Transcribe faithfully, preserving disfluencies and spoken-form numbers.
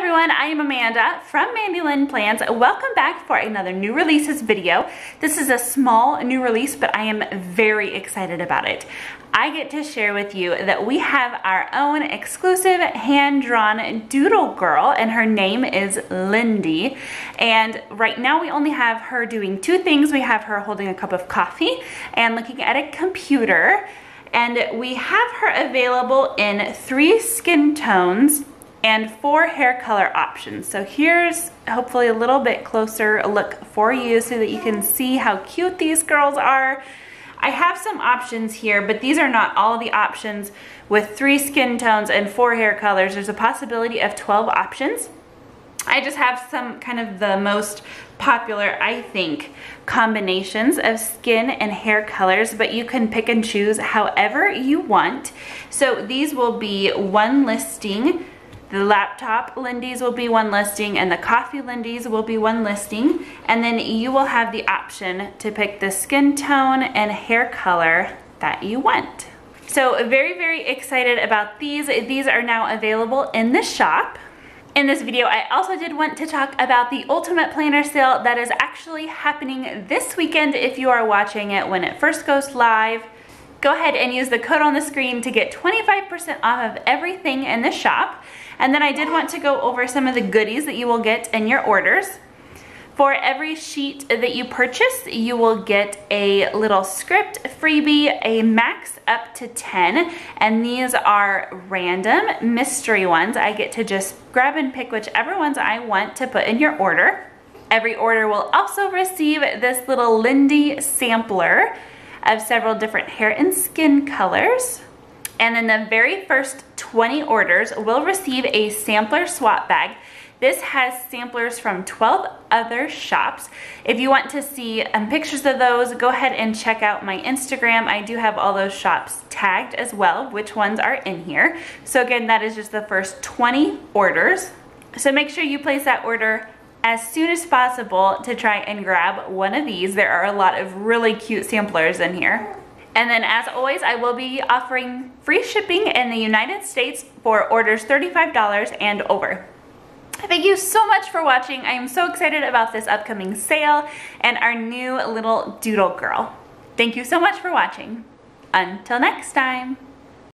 everyone, I am Amanda from Mandy Lynn Plans. Welcome back for another new releases video. This is a small new release, but I am very excited about it. I get to share with you that we have our own exclusive hand-drawn doodle girl, and her name is Lindy. And right now we only have her doing two things. We have her holding a cup of coffee and looking at a computer. And we have her available in three skin tones and four hair color options. So here's hopefully a little bit closer look for you so that you can see how cute these girls are. I have some options here, but these are not all the options. With three skin tones and four hair colors, there's a possibility of twelve options. I just have some kind of the most popular, I think, combinations of skin and hair colors, but you can pick and choose however you want. So these will be one listing. The laptop Lindy's will be one listing, and the coffee Lindy's will be one listing. And then you will have the option to pick the skin tone and hair color that you want. So very, very excited about these. These are now available in the shop. In this video, I also did want to talk about the Ultimate Planner sale that is actually happening this weekend. If you are watching it when it first goes live, go ahead and use the code on the screen to get twenty-five percent off of everything in the shop. And then I did want to go over some of the goodies that you will get in your orders. For every sheet that you purchase, you will get a little script freebie, a max up to ten, and these are random mystery ones. I get to just grab and pick whichever ones I want to put in your order. Every order will also receive this little Lindy sampler of several different hair and skin colors. And then the very first twenty orders will receive a sampler swap bag. This has samplers from twelve other shops. If you want to see um, pictures of those, go ahead and check out my Instagram. I do have all those shops tagged as well, which ones are in here. So again, that is just the first twenty orders. So make sure you place that order as soon as possible to try and grab one of these. There are a lot of really cute samplers in here. And then as always, I will be offering free shipping in the United States for orders thirty-five dollars and over. Thank you so much for watching. I am so excited about this upcoming sale and our new little doodle girl. Thank you so much for watching. Until next time.